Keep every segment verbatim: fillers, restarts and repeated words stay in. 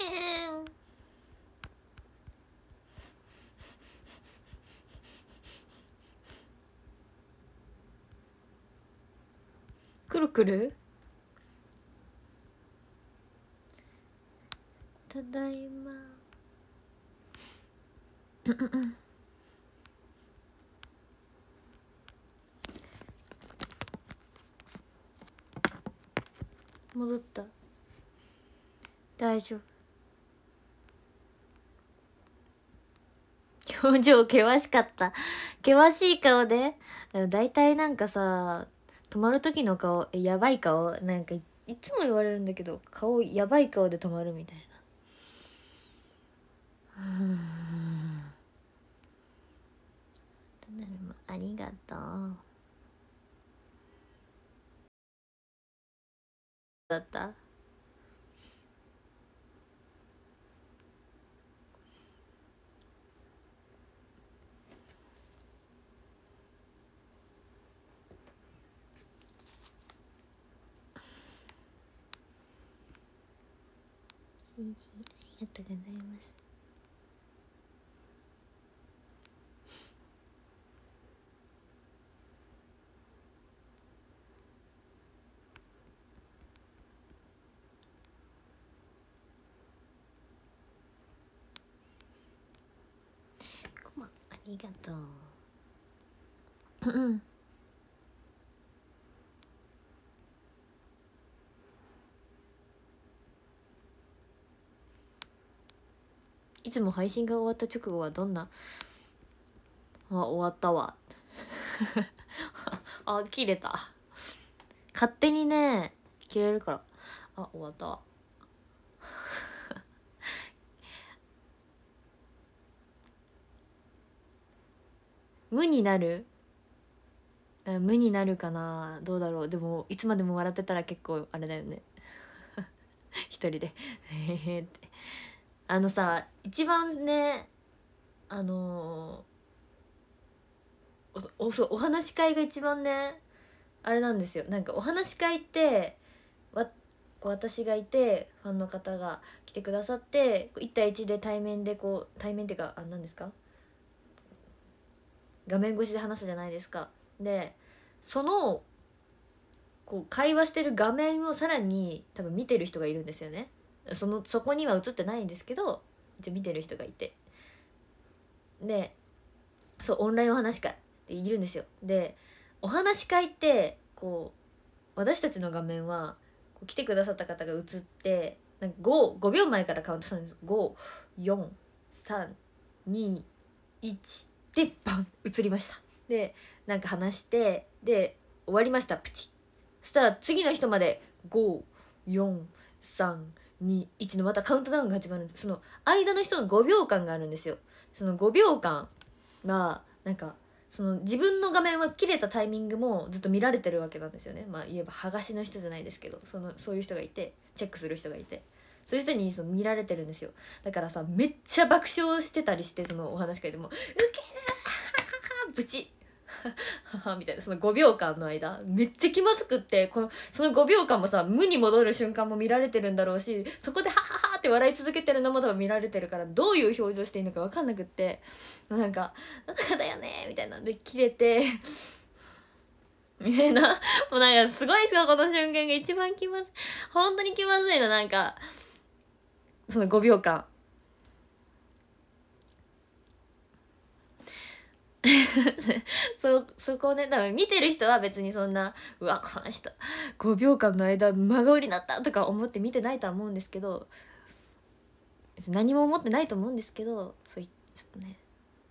くるくる。ただいま。戻った。大丈夫。表情険しかった。険しい顔で。だいたいなんかさ、止まる時の顔やばい顔なんか い, いつも言われるんだけど、顔やばい顔で止まるみたいな。うんありがとう。だったありがとうございます。ごまありがとう。うんいつも配信が終わった直後はどんなあ終わったわあ切れた。勝手にね切れるから。あ終わったわ無になる無になるかな。どうだろう。でもいつまでも笑ってたら結構あれだよね一人でへへってあのさ一番ねあのー、おおそうお話し会が一番ねあれなんですよ。なんかお話し会ってわ私がいてファンの方が来てくださっていち対いちで対面でこう対面っていうかあ何ですか画面越しで話すじゃないですか。でそのこう会話してる画面をさらに多分見てる人がいるんですよね。そのそこには映ってないんですけど一応見てる人がいて、でそうオンラインお話し会でいるんですよ。でお話し会ってこう私たちの画面はこう来てくださった方が映ってなんか 5, 5秒前からカウントするんです。ごよんさんにいちでバン映りました。でなんか話してで終わりましたプチッ。そしたら次の人までごよんさんにいちのまたカウントダウンが始まるんです。その間の人のごびょうかんがあるんですよ。そのごびょうかんがなんかその自分の画面は切れたタイミングもずっと見られてるわけなんですよね。まあ言えば剥がしの人じゃないですけど、そのそういう人がいてチェックする人がいて、そういう人にその見られてるんですよ。だからさめっちゃ爆笑してたりして、そのお話会でも「ウケるブチみたいな、そのごびょうかんの間めっちゃ気まずくって、このそのごびょうかんもさ無に戻る瞬間も見られてるんだろうし、そこでハハハって笑い続けてるのも多分見られてるから、どういう表情していいのか分かんなくって、なんか「なんかだよね」みたいなんで切れてみたいな、もうなんかすごいですよ、この瞬間が一番気まずい。本当に気まずいの。なんかそのごびょうかんそそこをね多分見てる人は別にそんな「うわこの人ごびょうかんの間真顔になった」とか思って見てないとは思うんですけど、何も思ってないと思うんですけど、そういちょっとね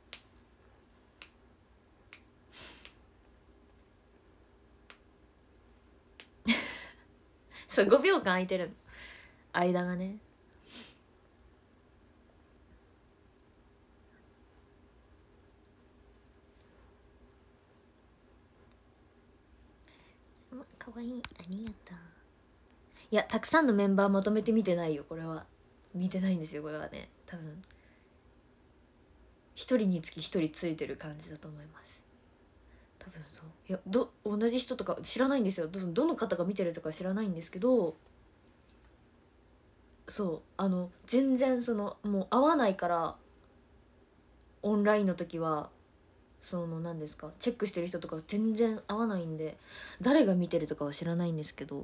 そうごびょうかん空いてる間がね。かわいい、ありがとう。いやたくさんのメンバーまとめて見てないよ。これは見てないんですよ。これはね多分一人につき一人ついてる感じだと思います。多分そう。いやど同じ人とか知らないんですよ。どどの方が見てるとか知らないんですけど、 そうあの全然そのもう合わないから、オンラインの時はその何ですか、チェックしてる人とか全然合わないんで、誰が見てるとかは知らないんですけど、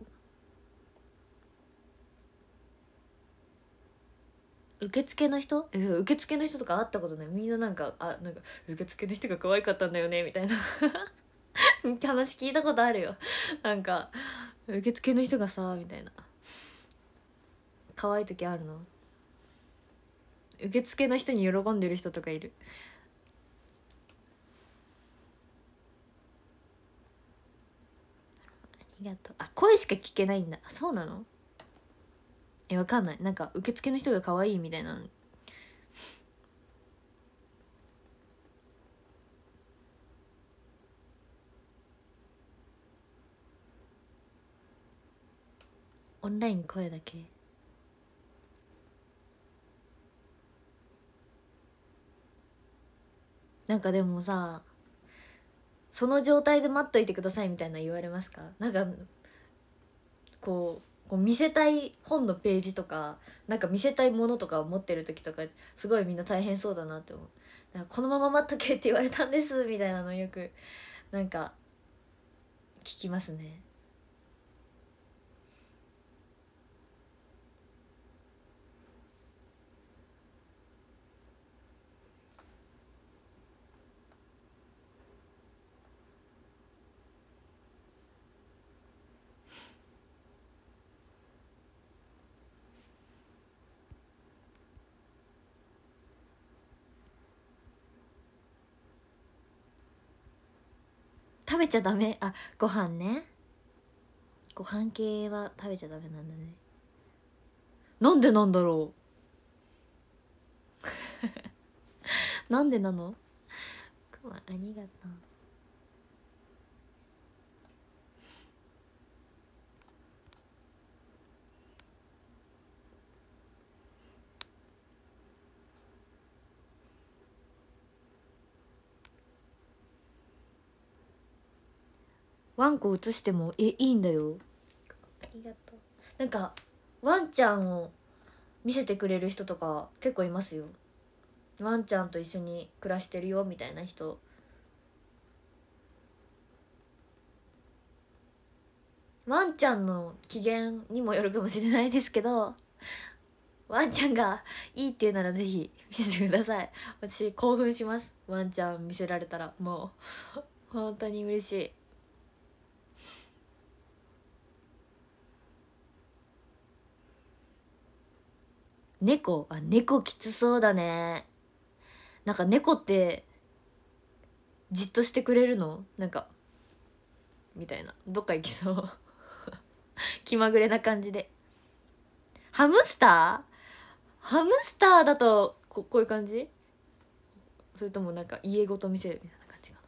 受付の人え受付の人とか会ったことない。みんななんかあなんか受付の人が可愛かったんだよねみたいな話聞いたことあるよ。なんか受付の人がさみたいな、可愛い時あるの。受付の人に喜んでる人とかいる。ありがとう。あ、声しか聞けないんだ。そうなの？え、わかんない。なんか受付の人が可愛いみたいな。オンライン声だけ。なんかでもさ、その状態で待っといてくださいみたいな言われますか？なんかこうこう見せたい本のページとか、なんか見せたいものとかを持ってる時とかすごいみんな大変そうだなって思う。なんかこのまま待っとけって言われたんですみたいなのよくなんか聞きますね。食べちゃダメ。あ、ご飯ね。ご飯系は食べちゃダメなんだね。なんでなんだろうなんでなの？ありがとう。ワンコ映してもえいいんだよ。ありがとう。なんかワンちゃんを見せてくれる人とか結構いますよ。ワンちゃんと一緒に暮らしてるよみたいな人。ワンちゃんの機嫌にもよるかもしれないですけど、ワンちゃんがいいって言うならぜひ見せてください。私興奮します。ワンちゃん見せられたらもう本当に嬉しい。猫、あ、猫きつそうだね。なんか猫ってじっとしてくれるの？なんかみたいな、どっか行きそう気まぐれな感じで。ハムスターハムスターだとここういう感じ？それともなんか家ごと見せるみたいな感じかな。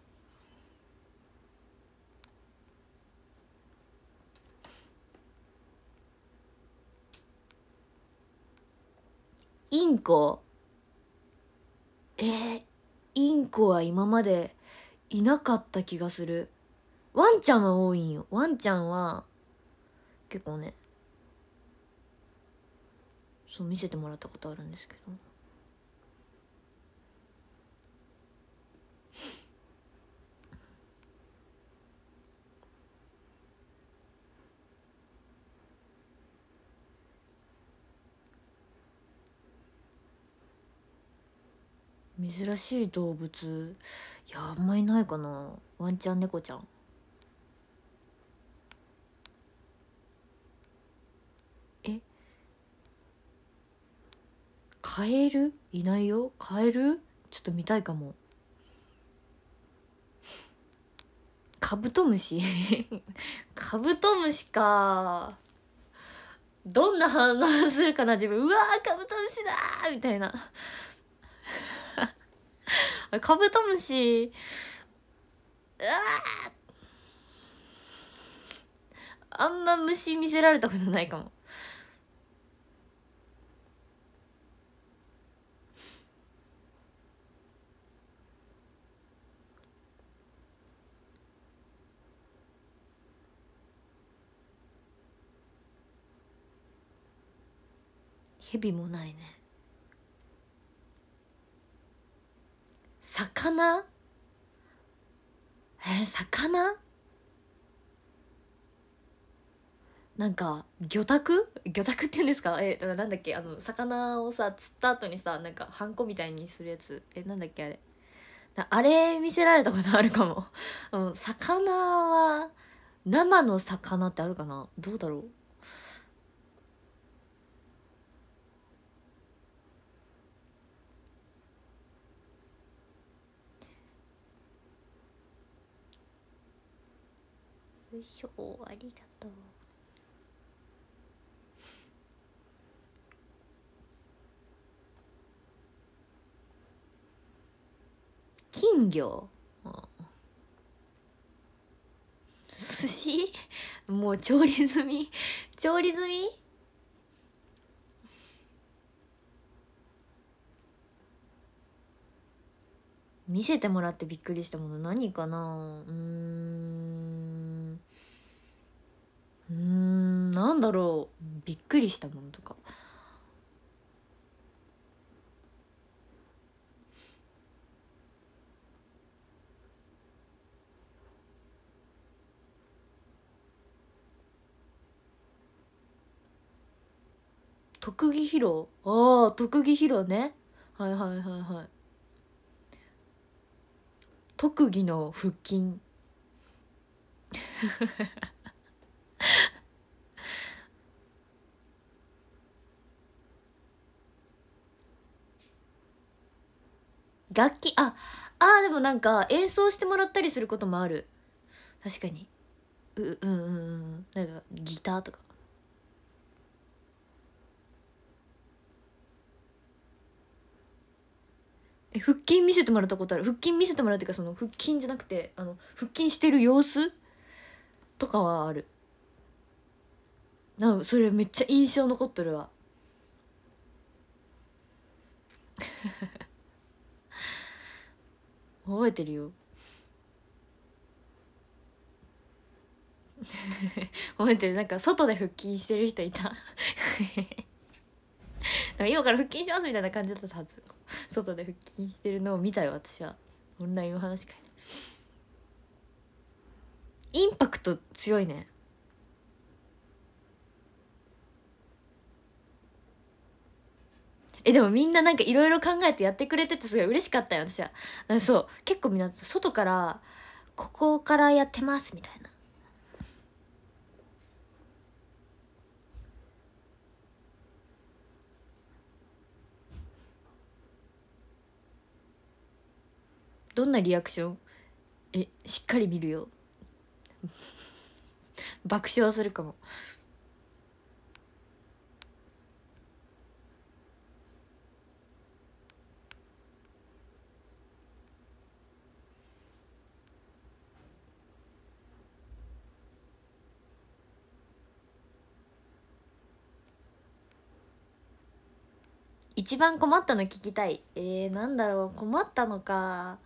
インコ、えー、インコは今までいなかった気がする。ワンちゃんは多いんよ。ワンちゃんは結構ね、そう見せてもらったことあるんですけど、珍しい動物、いやあんまりないかな。ワンちゃん猫ちゃん。え、カエルいないよ。カエルちょっと見たいかも。カブトムシカブトムシか。どんな反応するかな自分。うわーカブトムシだーみたいなカブトムシ、うわー、あんま虫見せられたことないかも。 蛇もないね。魚？えー、魚？なんか魚拓魚拓って言うんですか？えなんだっけ、あの魚をさ釣った後にさ、なんかハンコみたいにするやつ、えなんだっけあれ、あれ見せられたことあるかも。うん、魚は生の魚ってあるかな、どうだろう。よいしょ、ありがとう。金魚、うん、寿司もう調理済み調理済み。見せてもらってびっくりしたもの何かな。うーんうーんなんだろう、びっくりしたものとか。特技披露、ああ特技披露ね、はいはいはいはい。特技の腹筋楽器、ああーでもなんか演奏してもらったりすることもある。確かに。ううんうんうんなんかギターとか。え腹筋見せてもらったことある。腹筋見せてもらうっていうか、その腹筋じゃなくて、あの腹筋してる様子とかはある。なんかそれめっちゃ印象残っとるわ。覚えてるよ。覚えてる。なんか外で腹筋してる人いた。なんか今から腹筋しますみたいな感じだったはず。外で腹筋してるのを見たよ私は。オンラインお話し会で。インパクト強いね。えでもみんななんかいろいろ考えてやってくれててすごい嬉しかったよ私は。なんかそう結構みんな外からここからやってますみたいな。どんなリアクション？えしっかり見るよ。爆笑するかも。一番困ったの聞きたい。えー、なんだろう、困ったのか。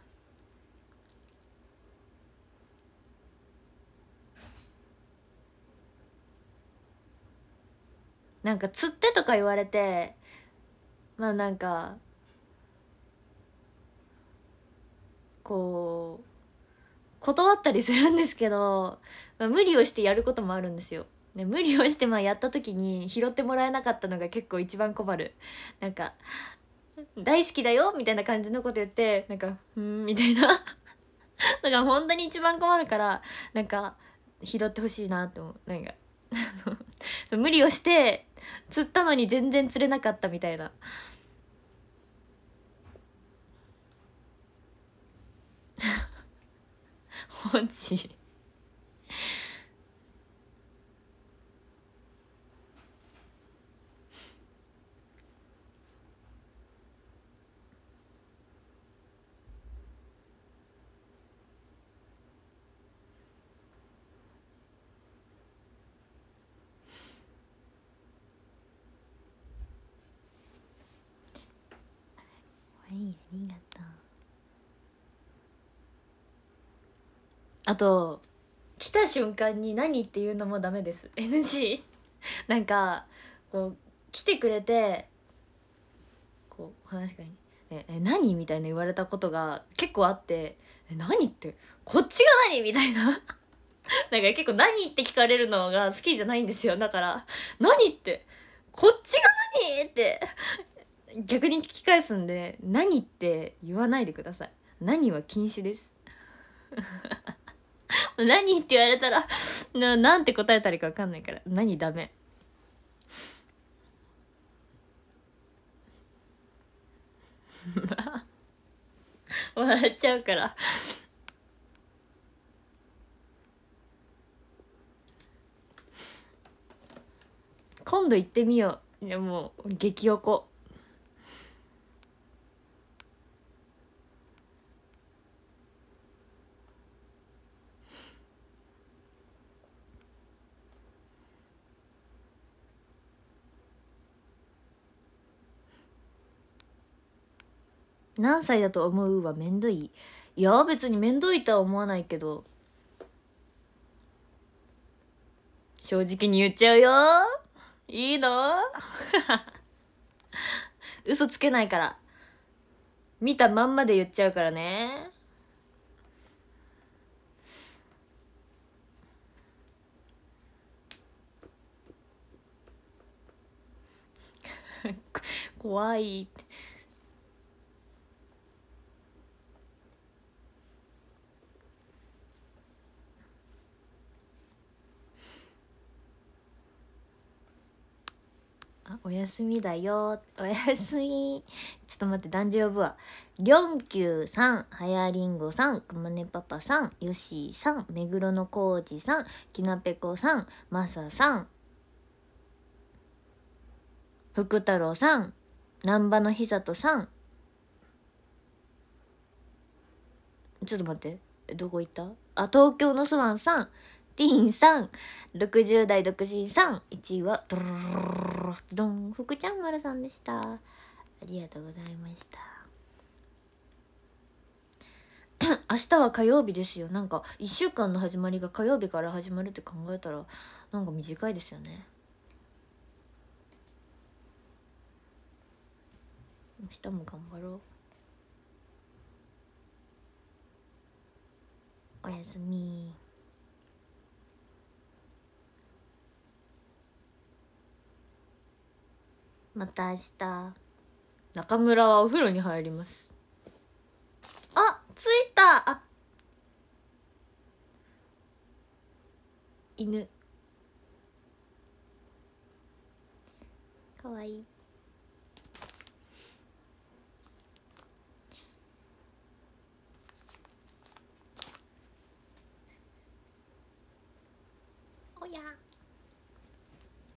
なんか釣ってとか言われて、まあなんかこう断ったりするんですけど、まあ、無理をしてやることもあるんですよ。ね、無理をしてまあやった時に拾ってもらえなかったのが結構一番困る。なんか大好きだよみたいな感じのこと言って、なんかうんみたいな。だから本当に一番困るから、なんか拾ってほしいなと思う。なんかそう無理をして釣ったのに全然釣れなかったみたいな。マジ。はい、ありがとう。あと来た瞬間に何っていうのもダメです。 エヌジー なんかこう来てくれてこう話し家に「ええ何?」みたいな言われたことが結構あって「え何ってこっちが何?」みたいななんか結構「何?」って聞かれるのが好きじゃないんですよ。だから「何?」ってこっちが何って逆に聞き返すんで「何?」って言わないでください。何は禁止です何って言われたらな、なんて答えたらいいか分かんないから何ダメ笑っちゃうから今度行ってみよう。いやもう激おこ何歳だと思うはめんどい。いや別にめんどいとは思わないけど正直に言っちゃうよ。いいの嘘つけないから見たまんまで言っちゃうからね怖いってあおやすみだよ。おやすみ。ちょっと待って男女呼ぶわ。りょんきゅうさん、はやりんごさん、くまねパパさん、よしーさん、めぐろのこうじさん、きなぺこさん、まささん、ふくたろうさん、なんばのひさとさん。ちょっと待ってえどこ行った。あ東京のスワンさん、ティーンさん、ろくじゅう代独身さん、いちいはドロロロロロロドン福ちゃん丸さんでした。ありがとうございました明日は火曜日ですよ。なんかいっしゅうかんの始まりが火曜日から始まるって考えたらなんか短いですよね。明日も頑張ろう。おやすみ。また明日。中村はお風呂に入ります。あ着いた。あ犬かわいい。おや